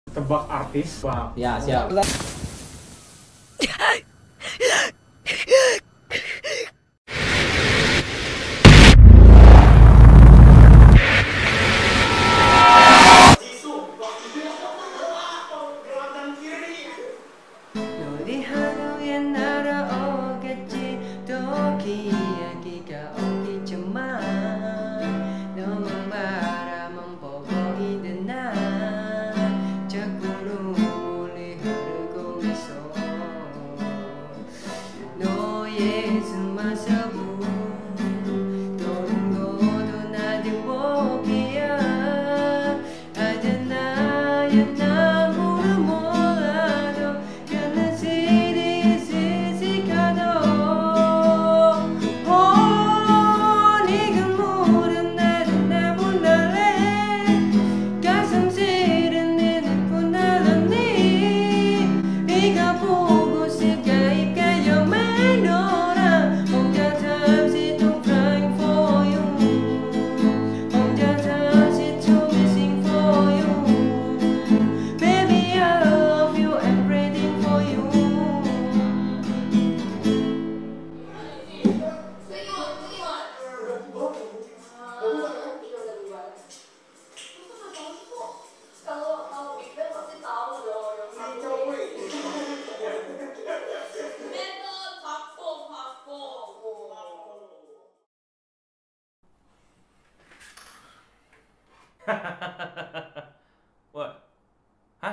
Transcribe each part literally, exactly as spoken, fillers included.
Tebak artis, Bang. Ya, siap. Wah, hah?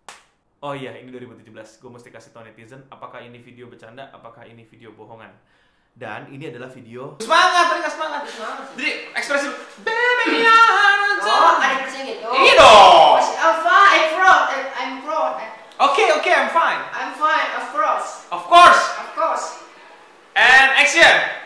Oh iya, ini dua ribu tujuh belas. Gue mesti kasih tau netizen, apakah ini video bercanda, apakah ini video bohongan. Dan ini adalah video semangat, tadi gak semangat. Jadi ekspresi lu, baby Oh, ada ekspresinya gitu. Iya dong. I'm fine, I'm proud, I'm proud. Oke, oke, I'm fine. I'm fine, of course. Of course. Of course. And action.